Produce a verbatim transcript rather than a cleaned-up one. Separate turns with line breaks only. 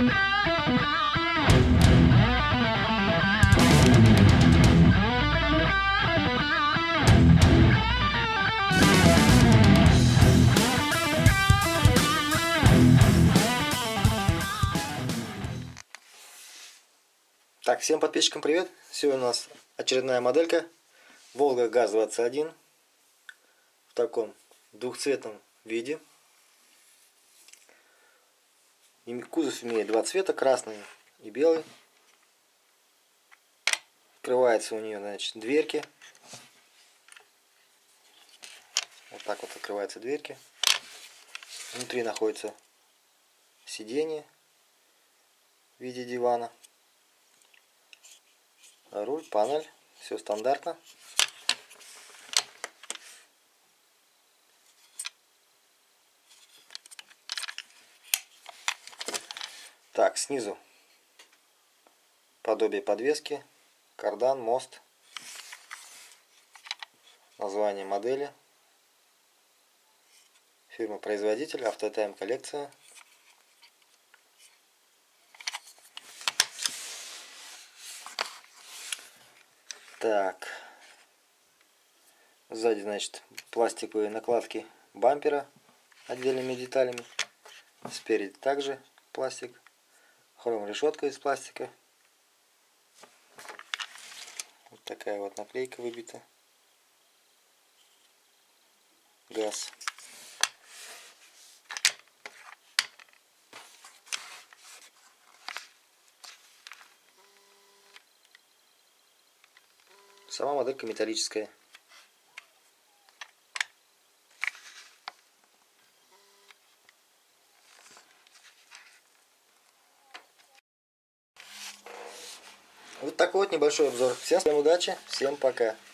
Так, всем подписчикам привет! Сегодня у нас очередная моделька Волга ГАЗ двадцать один в таком двухцветном виде. Кузов имеет два цвета, красный и белый. Открывается у нее, значит, дверки. Вот так вот открываются дверки. Внутри находится сиденье в виде дивана. Руль, панель, все стандартно. Так, снизу подобие подвески, кардан, мост, название модели, фирма-производитель, Автотайм коллекция. Так, сзади, значит, пластиковые накладки бампера отдельными деталями. Спереди также пластик, хром решетка из пластика. Вот такая вот наклейка выбита. ГАЗ. Сама моделька металлическая. Вот такой вот небольшой обзор. Всем удачи, всем пока.